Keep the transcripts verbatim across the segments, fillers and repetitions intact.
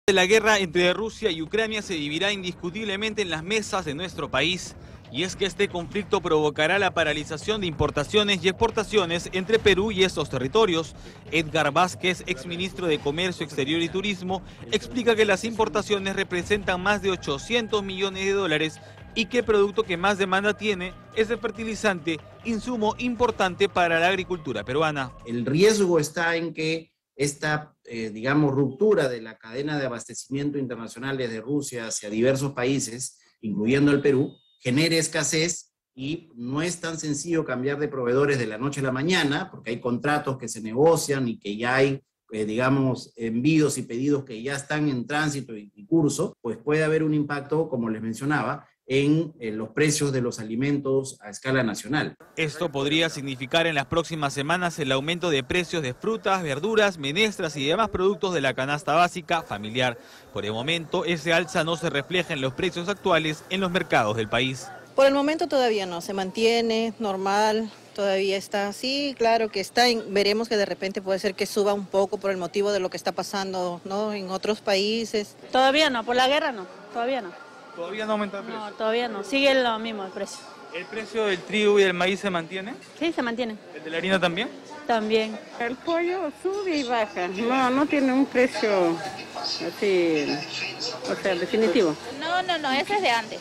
La guerra entre Rusia y Ucrania se vivirá indiscutiblemente en las mesas de nuestro país. Y es que este conflicto provocará la paralización de importaciones y exportaciones entre Perú y estos territorios. Edgar Vázquez, exministro de Comercio Exterior y Turismo, explica que las importaciones representan más de ochocientos millones de dólares y que el producto que más demanda tiene es el fertilizante, insumo importante para la agricultura peruana. El riesgo está en que esta, eh, digamos, ruptura de la cadena de abastecimiento internacional desde Rusia hacia diversos países, incluyendo el Perú, genere escasez y no es tan sencillo cambiar de proveedores de la noche a la mañana, porque hay contratos que se negocian y que ya hay, eh, digamos, envíos y pedidos que ya están en tránsito y, y curso, pues puede haber un impacto, como les mencionaba, en, en los precios de los alimentos a escala nacional. Esto podría significar en las próximas semanas el aumento de precios de frutas, verduras, menestras y demás productos de la canasta básica familiar. Por el momento, ese alza no se refleja en los precios actuales en los mercados del país. Por el momento todavía no, se mantiene normal, todavía está así, claro que está, en, veremos que de repente puede ser que suba un poco por el motivo de lo que está pasando, ¿no?, en otros países. Todavía no, por la guerra no, todavía no. ¿Todavía no aumenta el precio? No, todavía no, sigue lo mismo el precio. ¿El precio del trigo y del maíz se mantiene? Sí, se mantiene. ¿El de la harina también? También. El pollo sube y baja, no, no tiene un precio así, o sea, definitivo. No, no, no, ese es de antes.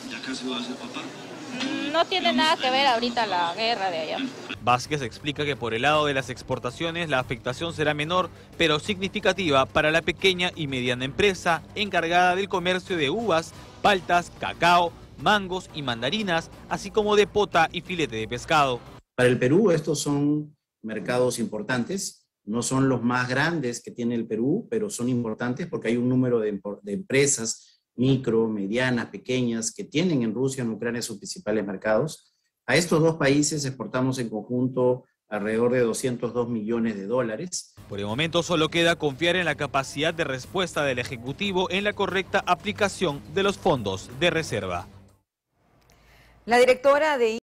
No tiene nada que ver ahorita la guerra de allá. Vázquez explica que por el lado de las exportaciones la afectación será menor, pero significativa para la pequeña y mediana empresa encargada del comercio de uvas, paltas, cacao, mangos y mandarinas, así como de pota y filete de pescado. Para el Perú estos son mercados importantes, no son los más grandes que tiene el Perú, pero son importantes porque hay un número de, de empresas micro, medianas, pequeñas, que tienen en Rusia y en Ucrania sus principales mercados. A estos dos países exportamos en conjunto alrededor de doscientos dos millones de dólares. Por el momento solo queda confiar en la capacidad de respuesta del Ejecutivo en la correcta aplicación de los fondos de reserva. La directora de